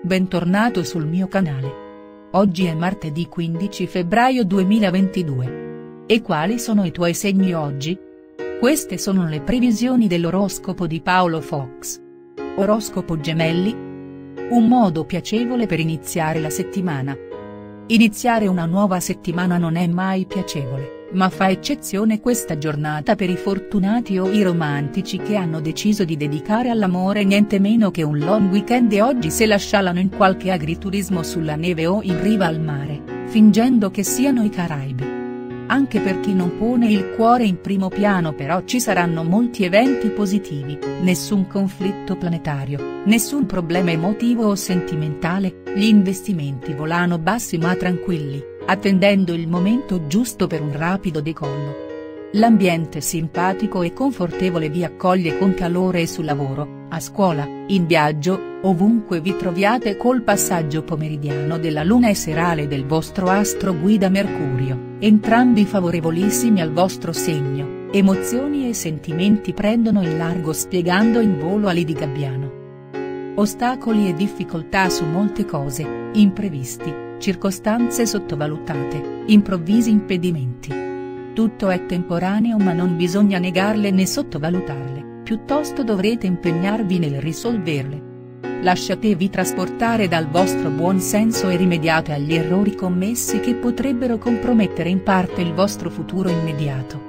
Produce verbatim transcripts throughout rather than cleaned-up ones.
bentornato sul mio canale. Oggi è martedì quindici febbraio duemilaventidue. E quali sono i tuoi segni oggi? Queste sono le previsioni dell'oroscopo di Paolo Fox. Oroscopo Gemelli. Un modo piacevole per iniziare la settimana. Iniziare una nuova settimana non è mai piacevole, ma fa eccezione questa giornata per i fortunati o i romantici che hanno deciso di dedicare all'amore niente meno che un long weekend e oggi se la scialano in qualche agriturismo sulla neve o in riva al mare, fingendo che siano i Caraibi. Anche per chi non pone il cuore in primo piano però ci saranno molti eventi positivi, nessun conflitto planetario, nessun problema emotivo o sentimentale, gli investimenti volano bassi ma tranquilli, attendendo il momento giusto per un rapido decollo. L'ambiente simpatico e confortevole vi accoglie con calore e sul lavoro, a scuola, in viaggio, ovunque vi troviate col passaggio pomeridiano della luna e serale del vostro astro guida Mercurio, entrambi favorevolissimi al vostro segno, emozioni e sentimenti prendono il largo spiegando in volo ali di Gabbiano. Ostacoli e difficoltà su molte cose, imprevisti, circostanze sottovalutate, improvvisi impedimenti. Tutto è temporaneo ma non bisogna negarle né sottovalutarle, piuttosto dovrete impegnarvi nel risolverle. Lasciatevi trasportare dal vostro buon senso e rimediate agli errori commessi che potrebbero compromettere in parte il vostro futuro immediato.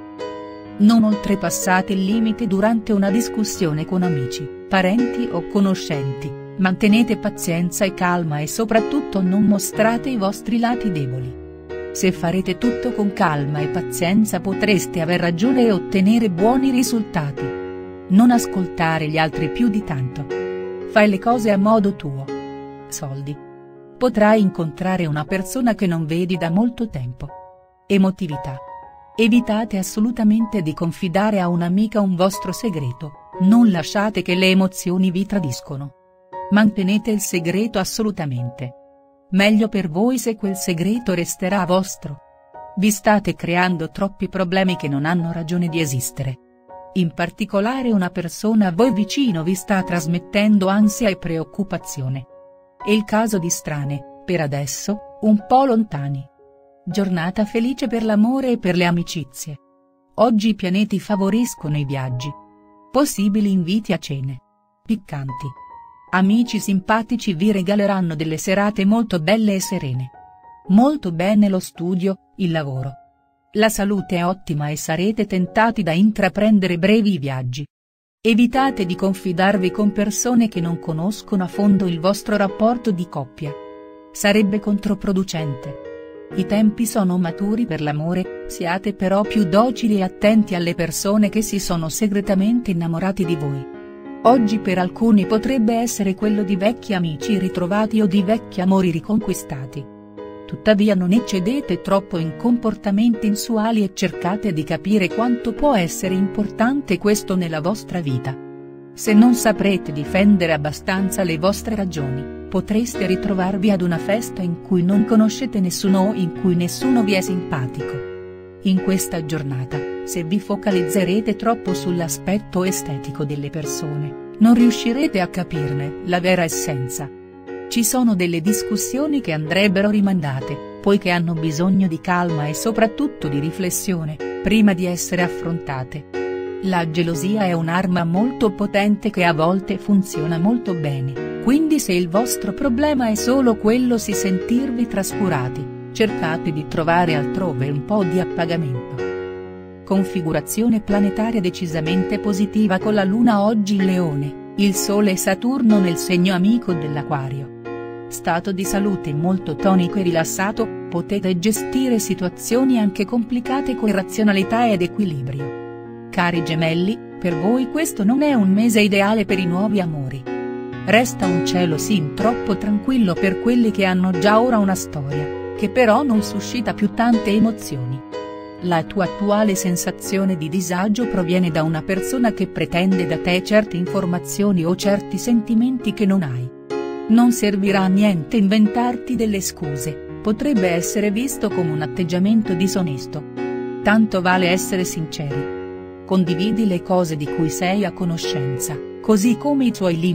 Non oltrepassate il limite durante una discussione con amici, parenti o conoscenti, mantenete pazienza e calma e soprattutto non mostrate i vostri lati deboli. Se farete tutto con calma e pazienza potreste aver ragione e ottenere buoni risultati. Non ascoltare gli altri più di tanto. Fai le cose a modo tuo. Soldi. Potrai incontrare una persona che non vedi da molto tempo. Emotività. Evitate assolutamente di confidare a un'amica un vostro segreto, non lasciate che le emozioni vi tradiscono. Mantenete il segreto assolutamente. Meglio per voi se quel segreto resterà vostro. Vi state creando troppi problemi che non hanno ragione di esistere. In particolare una persona a voi vicino vi sta trasmettendo ansia e preoccupazione. È il caso di strane, per adesso, un po' lontani. Giornata felice per l'amore e per le amicizie. Oggi i pianeti favoriscono i viaggi. Possibili inviti a cene piccanti. Amici simpatici vi regaleranno delle serate molto belle e serene. Molto bene lo studio, il lavoro. La salute è ottima e sarete tentati da intraprendere brevi viaggi. Evitate di confidarvi con persone che non conoscono a fondo il vostro rapporto di coppia. Sarebbe controproducente. I tempi sono maturi per l'amore, siate però più docili e attenti alle persone che si sono segretamente innamorati di voi. Oggi per alcuni potrebbe essere quello di vecchi amici ritrovati o di vecchi amori riconquistati. Tuttavia non eccedete troppo in comportamenti insuali e cercate di capire quanto può essere importante questo nella vostra vita. Se non saprete difendere abbastanza le vostre ragioni, potreste ritrovarvi ad una festa in cui non conoscete nessuno o in cui nessuno vi è simpatico. In questa giornata, se vi focalizzerete troppo sull'aspetto estetico delle persone, non riuscirete a capirne la vera essenza. Ci sono delle discussioni che andrebbero rimandate, poiché hanno bisogno di calma e soprattutto di riflessione, prima di essere affrontate. La gelosia è un'arma molto potente che a volte funziona molto bene, quindi se il vostro problema è solo quello di sentirvi trascurati, cercate di trovare altrove un po' di appagamento. Configurazione planetaria decisamente positiva con la Luna oggi in Leone, il Sole e Saturno nel segno amico dell'Acquario. Stato di salute molto tonico e rilassato, potete gestire situazioni anche complicate con razionalità ed equilibrio. Cari Gemelli, per voi questo non è un mese ideale per i nuovi amori. Resta un cielo sin troppo tranquillo per quelli che hanno già ora una storia, che però non suscita più tante emozioni. La tua attuale sensazione di disagio proviene da una persona che pretende da te certe informazioni o certi sentimenti che non hai. Non servirà a niente inventarti delle scuse, potrebbe essere visto come un atteggiamento disonesto. Tanto vale essere sinceri. Condividi le cose di cui sei a conoscenza, così come i tuoi limiti.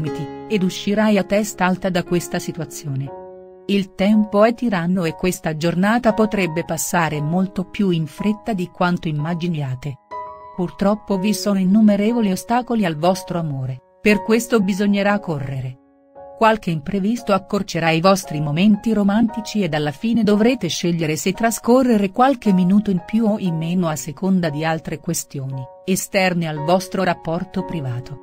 ed uscirai a testa alta da questa situazione. Il tempo è tiranno e questa giornata potrebbe passare molto più in fretta di quanto immaginiate. Purtroppo vi sono innumerevoli ostacoli al vostro amore, per questo bisognerà correre. Qualche imprevisto accorcerà i vostri momenti romantici ed alla fine dovrete scegliere se trascorrere qualche minuto in più o in meno a seconda di altre questioni, esterne al vostro rapporto privato.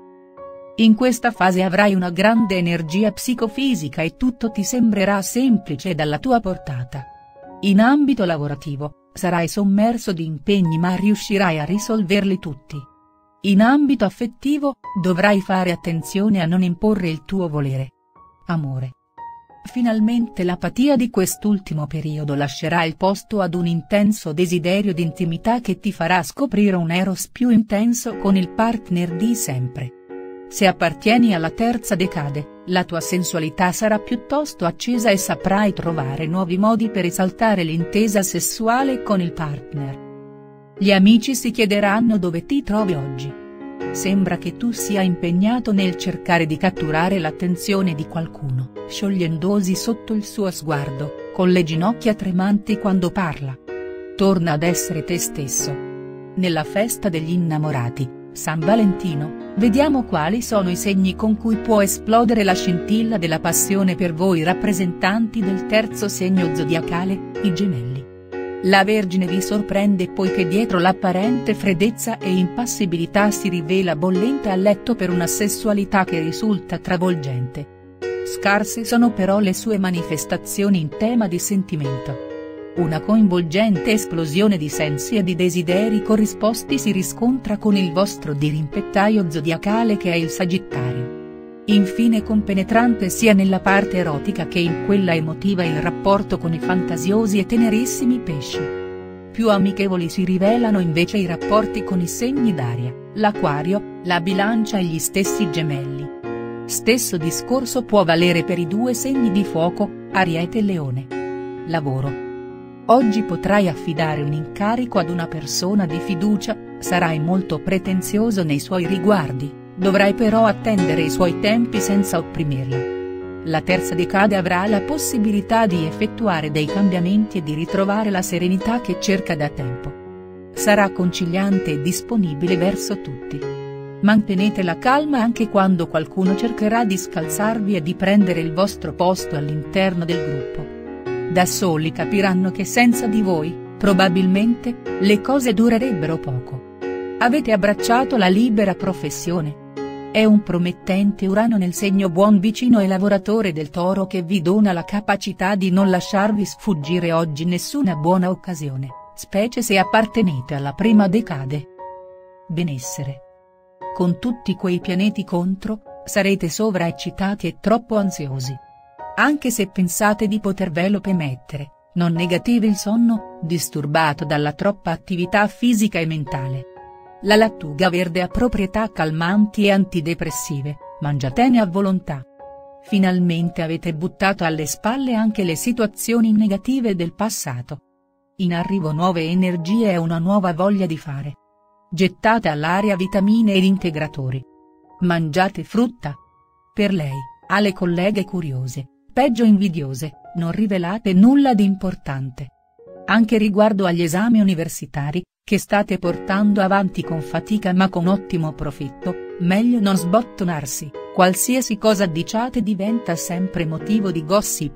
In questa fase avrai una grande energia psicofisica e tutto ti sembrerà semplice ed alla tua portata. In ambito lavorativo, sarai sommerso di impegni ma riuscirai a risolverli tutti. In ambito affettivo, dovrai fare attenzione a non imporre il tuo volere. Amore. Finalmente l'apatia di quest'ultimo periodo lascerà il posto ad un intenso desiderio di intimità che ti farà scoprire un eros più intenso con il partner di sempre. Se appartieni alla terza decade, la tua sensualità sarà piuttosto accesa e saprai trovare nuovi modi per esaltare l'intesa sessuale con il partner. Gli amici si chiederanno dove ti trovi oggi. Sembra che tu sia impegnato nel cercare di catturare l'attenzione di qualcuno, sciogliendosi sotto il suo sguardo, con le ginocchia tremanti quando parla. Torna ad essere te stesso. Nella festa degli innamorati, San Valentino, vediamo quali sono i segni con cui può esplodere la scintilla della passione per voi rappresentanti del terzo segno zodiacale, i Gemelli. La Vergine vi sorprende poiché dietro l'apparente freddezza e impassibilità si rivela bollente a letto per una sessualità che risulta travolgente. Scarse sono però le sue manifestazioni in tema di sentimento. Una coinvolgente esplosione di sensi e di desideri corrisposti si riscontra con il vostro dirimpettaio zodiacale che è il Sagittario. Infine compenetrante sia nella parte erotica che in quella emotiva il rapporto con i fantasiosi e tenerissimi pesci. Più amichevoli si rivelano invece i rapporti con i segni d'aria, l'Aquario, la Bilancia e gli stessi Gemelli. Stesso discorso può valere per i due segni di fuoco, Ariete e Leone. Lavoro. Oggi potrai affidare un incarico ad una persona di fiducia, sarai molto pretenzioso nei suoi riguardi. Dovrai però attendere i suoi tempi senza opprimirla. La terza decade avrà la possibilità di effettuare dei cambiamenti e di ritrovare la serenità che cerca da tempo. Sarà conciliante e disponibile verso tutti. Mantenete la calma anche quando qualcuno cercherà di scalzarvi e di prendere il vostro posto all'interno del gruppo. Da soli capiranno che senza di voi, probabilmente, le cose durerebbero poco. Avete abbracciato la libera professione. È un promettente Urano nel segno buon vicino e lavoratore del Toro che vi dona la capacità di non lasciarvi sfuggire oggi nessuna buona occasione, specie se appartenete alla prima decade. Benessere. Con tutti quei pianeti contro, sarete sovraeccitati e troppo ansiosi. Anche se pensate di potervelo permettere, non negative il sonno, disturbato dalla troppa attività fisica e mentale. La lattuga verde ha proprietà calmanti e antidepressive, mangiatene a volontà. Finalmente avete buttato alle spalle anche le situazioni negative del passato. In arrivo nuove energie e una nuova voglia di fare. Gettate all'aria vitamine ed integratori. Mangiate frutta. Per lei, alle colleghe curiose, peggio invidiose, non rivelate nulla di importante. Anche riguardo agli esami universitari, che state portando avanti con fatica ma con ottimo profitto, meglio non sbottonarsi, qualsiasi cosa diciate diventa sempre motivo di gossip.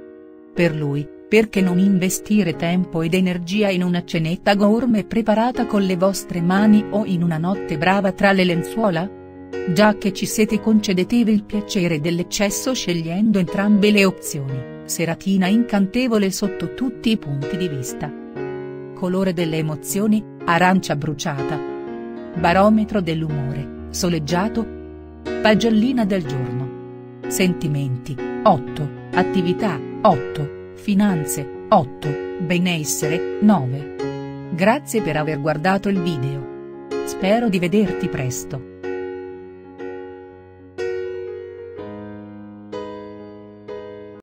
Per lui, perché non investire tempo ed energia in una cenetta gourmet preparata con le vostre mani o in una notte brava tra le lenzuola? Già che ci siete concedetevi il piacere dell'eccesso scegliendo entrambe le opzioni, seratina incantevole sotto tutti i punti di vista. Colore delle emozioni, arancia bruciata. Barometro dell'umore, soleggiato. Pagellina del giorno. Sentimenti, otto, attività, otto, finanze, otto, benessere, nove. Grazie per aver guardato il video. Spero di vederti presto.